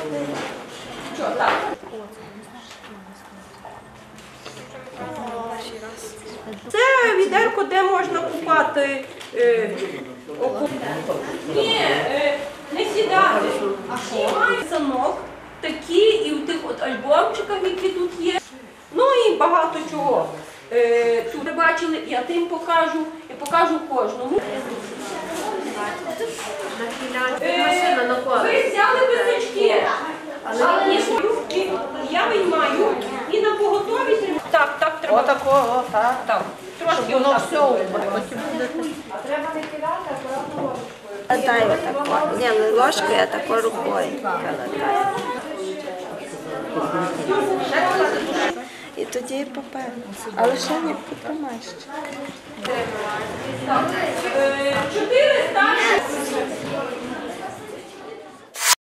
Що, так? Це відерко, де можна купати Ні, не сідати. Всі мають санок, такі і в тих от альбомчиках, які тут є. Ну і багато чого. Тут ви бачили, я тим покажу і покажу кожному. Ви взяли писачки, я виймаю і на поготові тримаю. Так, треба. Отакого, так. Так, трошки воно все ложкою. Треба не кидати, акуратно ложкою. Кладаю тако. Ні, не ложкою, а тако рукою кладаю. І тоді папер. Але ще не потримаєш. 4 старші.